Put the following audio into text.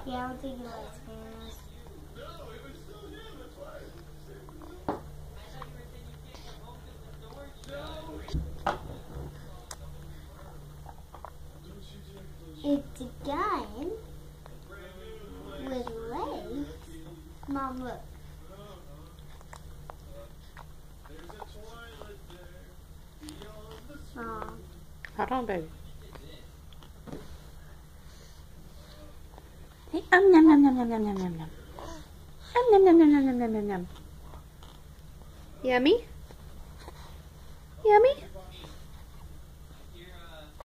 Yeah, I don't think he likes bananas. It's a gun with legs. Mom, look. Mom. Hold on, baby. Hey, yum yum yum yum yum yum yum yum. Yum yum yum yum yum yum yum yum. Yummy? Yummy?